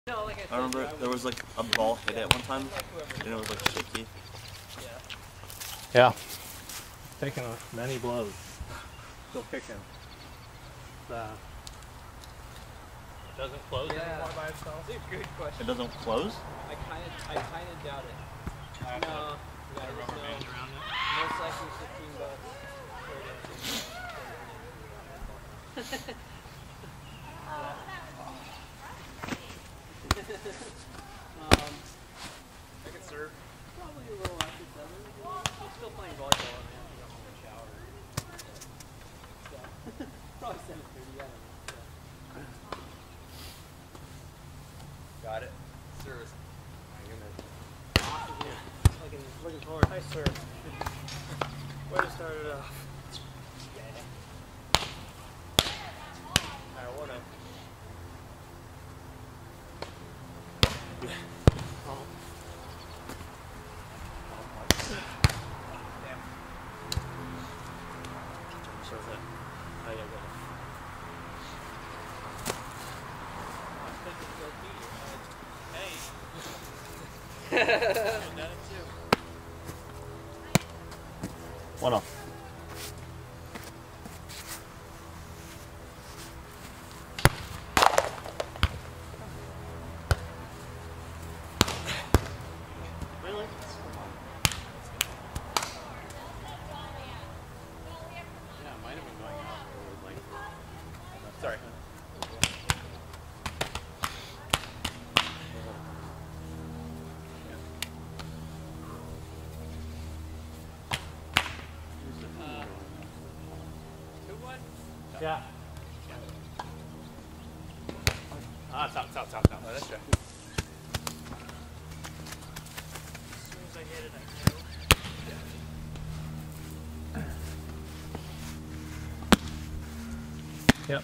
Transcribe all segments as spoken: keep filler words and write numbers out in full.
I remember there was like a ball hit at one time, and it was like shaky. Yeah. Taking many blows. Still kicking. Uh, it doesn't close yeah. anymore by itself? That's a good question. It doesn't close? I kind of, I kind of doubt it. I no. Got Yeah, a rubber no. band around it? Most likely fifteen bucks. um, I can serve. Probably a little after seven. I'm still playing volleyball and I have to go home and shower. So, probably seven thirty, I don't know. Yeah. Got it. Service. Looking, looking forward. Nice serve. Way to start it off. I wanna. Oh. Damn. So that. I gotta go. Hey. One off. Really? Yeah, it might have been going out. Like, sorry. Yeah. Ah, top, top, top, top. Oh, that's right. As soon as I hit it, I knew. Yep.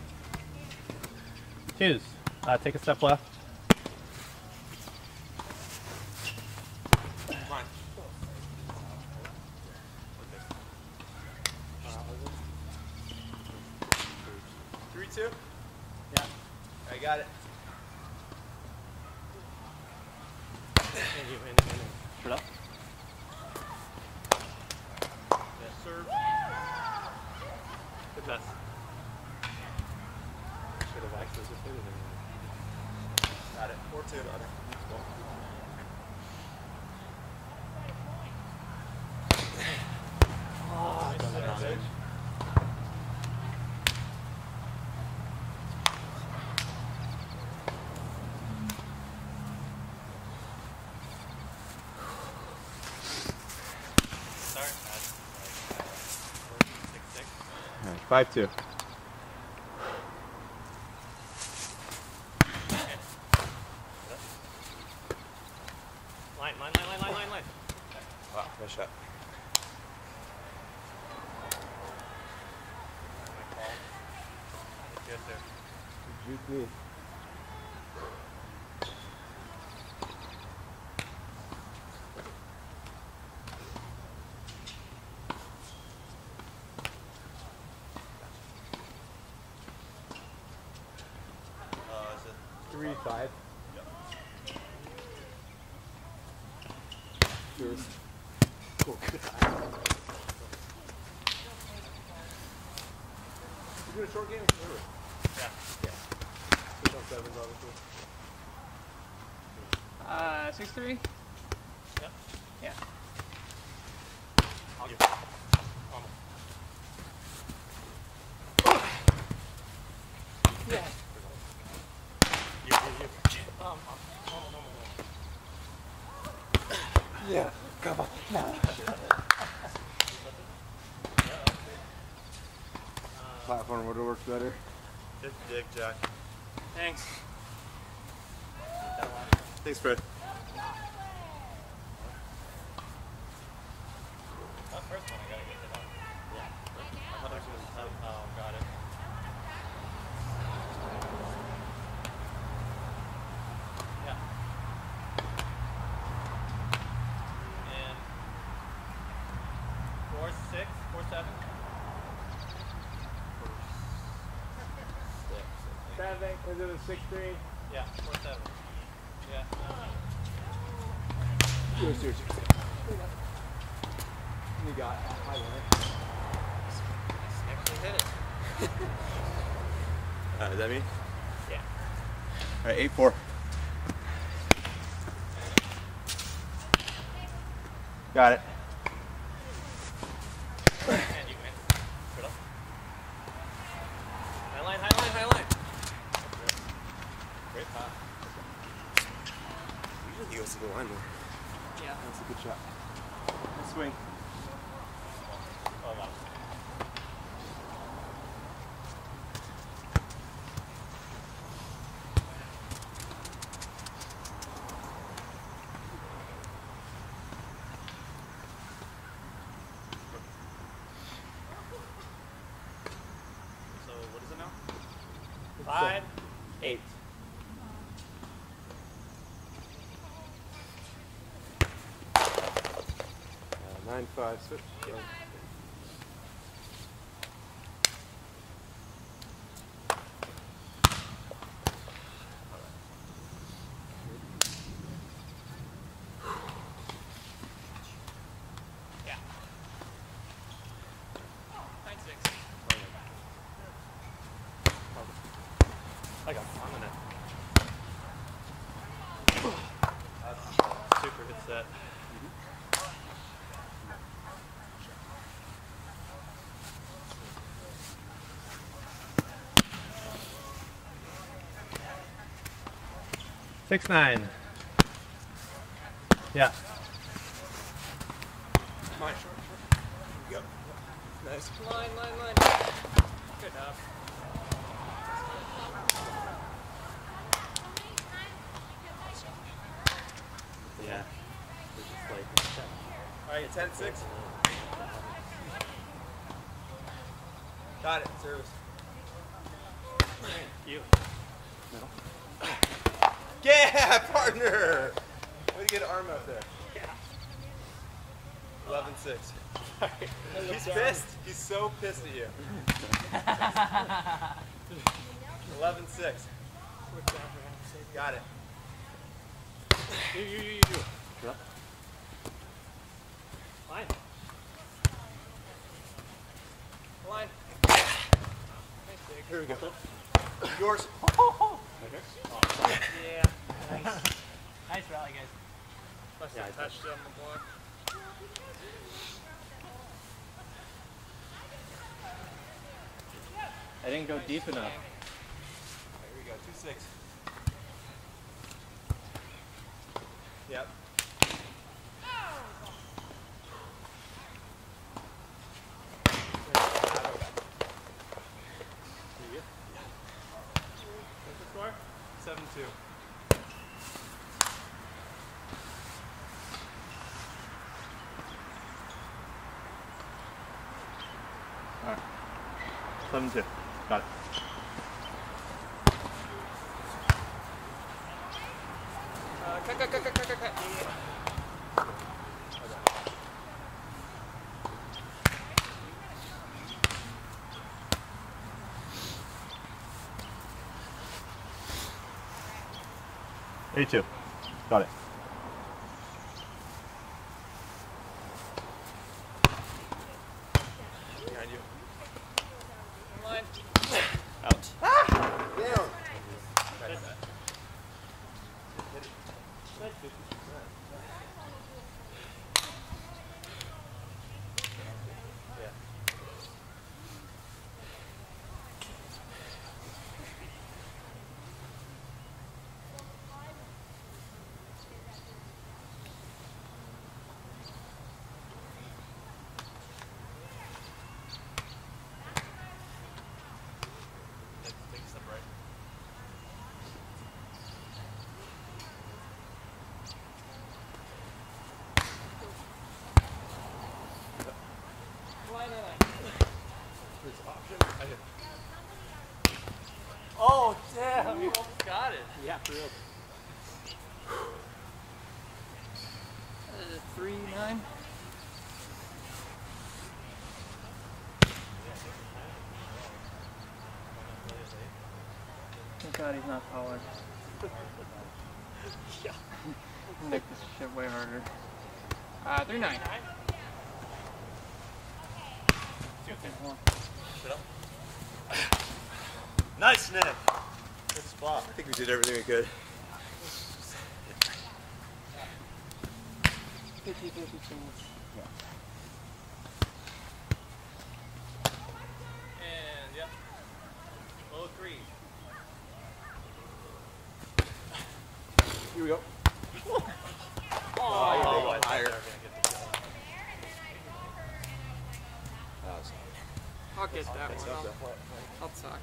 Choose. Uh, take a step left. Fine. Three, two? Yeah. I got it. And you, and, and, Put up. yeah, serve. Good pass. Should have actually just hit it. Got it. Four, two. Got it. Oh, Nice. nice. Nice. All right, five two. Line, line, line, line, line, line, line. Wow, nice shot. Good there. Juke me. Uh, is it? Three, five. Yours. Cool. Good. You doing a short game or Yeah. Yeah. Six on sevens, obviously. Uh, six three? Yep. Yeah. I'll give almost. Yeah. You, you, you. Um, um, normal, normal, normal. Yeah. Come on. Platform would have worked better. Good dig, Jack. Thanks. Thanks, Fred. That first one I gotta get it on. Yeah. I thought it was, oh, got it. Yeah. And four six, four seven. Seven, is it a six three? Yeah, four seven. Yeah. Cheers, cheers, cheers. You got high limit. Actually hit it. Uh, is that me? Yeah. All right, eight four. Got it. And you win. Put up. High line, high line, high line. Great pop. Usually he goes to the line more. Yeah. That's a good shot. Nice swing. Oh, that was So what is it now? Five, eight. Uh, nine five switch. Yeah. Yeah. Nine six. I got one on it. That's super good set. Six nine. Yeah. Mine. Yep. Nice. Line, line, line. Good enough. Yeah. It's just like Alright, ten six. Got it. Service. you. Yeah, partner! Way to get an arm out there. Yeah. eleven six. He's pissed. He's so pissed at you. eleven six. Got it. You, you, you, you. Yep. Line. Line. Here we go. Yours. Yeah. Nice. Nice rally, guys. Must Yeah, I have touched it on the block. I didn't go deep enough. Here we go. two six. Yep. seven two. All right. Seven two. Got it. Uh, cut, cut, cut, cut, cut, cut, cut. eight two. Got it. Behind you. Line. Out. Down. Take a step right. Line, line, line. Oh, damn. You almost got it. Yeah, for real. Uh, three nine. Thank God he's not powered. Yeah. Make this shit way harder. Uh, three nine. Sit up. Nice, Nick. Good spot. I think we did everything we could. fifty fifty chance. And yep. Low three. Here we go. Oh, Oh, I thought higher. they were gonna get the kill. Oh, sorry. I'll get that It's one. up I'll, there. I'll talk.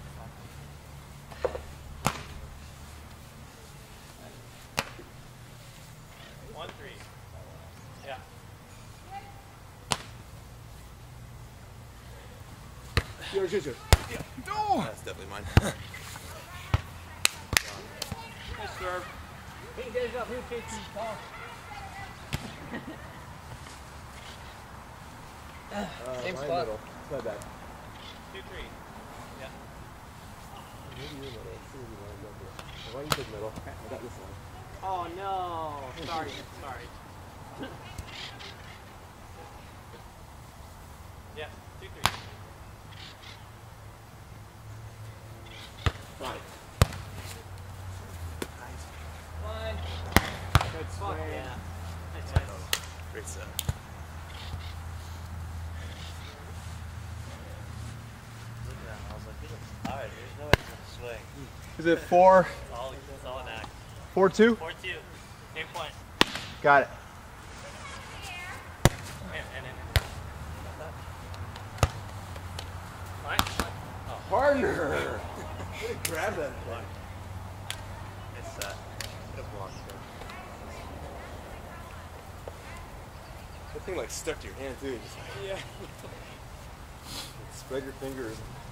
One three. Yeah. Here, here, here. No! That's definitely mine. Nice serve. Hey, guys, got who chasing the ball? Uh, Same mine spot. middle. It's not bad. Two three. Yeah. Maybe you're middle. Let's see what you want to go for. Why don't you take middle? I got this one. Oh no! Sorry, sorry. Yeah. Two three. Five. One. Good Fuck swing. yeah. Nice. Great set. Look at that. I was like, he looks tired. There's no way he's gonna swing. Is it four, It's all, it's all an act. four two? Four two. Game point. Got it. And, and, and. Fine. Fine. Oh. Partner! Way to grab that thing. It's uh, could have blocked it. That thing like stuck to your hand too. Just like, Yeah. spread your fingers.